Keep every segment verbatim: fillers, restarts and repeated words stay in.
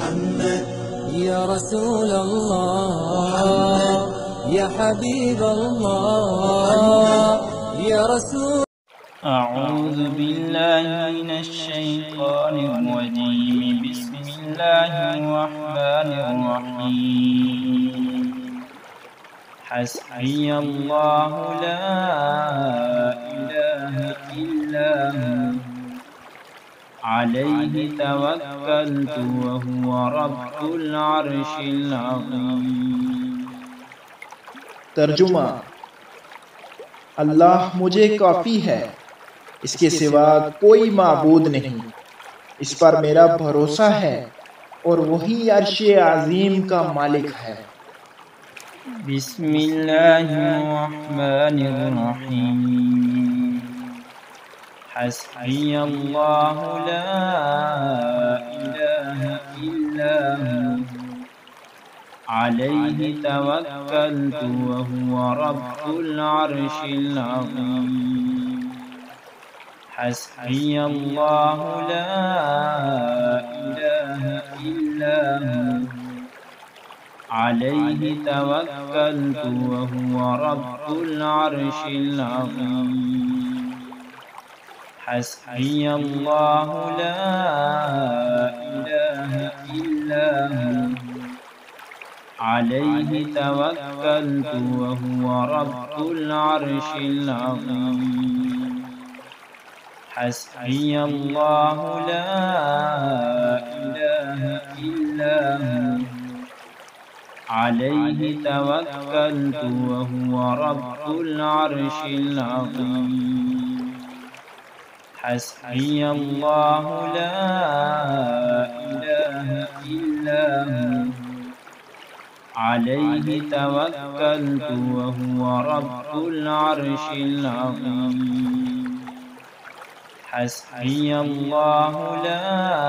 या रसूल अल्लाह या हबीब अल्लाह या रसूल। अऊज़ु बिल्लाहि मिनश शैतानिर रजीम। बिस्मिल्लाहिर रहमानिर रहीम। हस्बियल्लाहु ला इलाहा इल्ला हु अलैहि तवक्कलतु व हुवा रब्बुल अर्शिल अज़ीम। तर्जुमा: अल्लाह मुझे काफ़ी है, इसके सिवा कोई माबूद नहीं। इस पर मेरा भरोसा है और वही अर्शे अज़ीम का मालिक है। बिस्मिल्लाहिर्रहमानिर्रहीम। हस्बियल्लाहु ला इलाहा इल्ला हु अलैहि तवक्कलतु व हुवा रब्बुल अर्शिल अज़ीम। हस्बियल्लाहु ला इलाहा इल्ला हु अलैहि तवक्कलतु व हुवा रब्बुल अर्शिल अज़ीम। हस्बियल्लाहु ला इलाहा इल्ला हु अलैहि तवक्कलतु व हुवा रब्बुल अर्शिल अज़ीम। हस्बियल्लाहु ला इलाहा इल्ला हु अलैहि तवक्कलतु व हुवा रब्बुल अर्शिल अज़ीम। हस्बियल्लाहु ला इलाहा इल्ला हु अलैहि तवक्कलतु व हुवा रब्बुल अर्शिल अज़ीम। हस्बियल्लाहु ला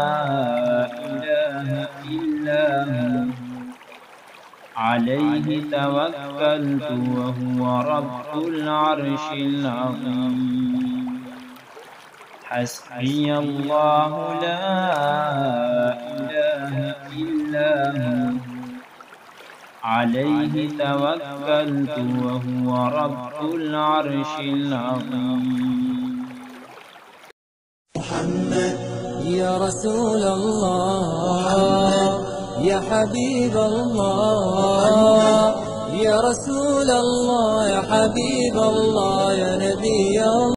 इलाहा इल्ला हु अलैहि तवक्कलतु व हुवा रब्बुल अर्शिल अज़ीम। हस्बियल्लाहु ला इलाहा इल्ला हु अलैहि तवक्कलतु व हुवा रब्बुल अर्शिल अज़ीम। या रसूल अल्लाह या हबीब अल्लाह या रसूल अल्लाह या हबीब अल्लाह या नबी अल्लाह।